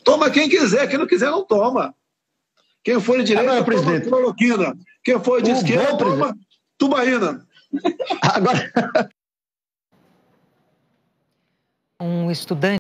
Toma quem quiser, quem não quiser não toma. Quem for de direita, toma cloroquina. Quem for de esquerda, toma tubaína. Agora... Um estudante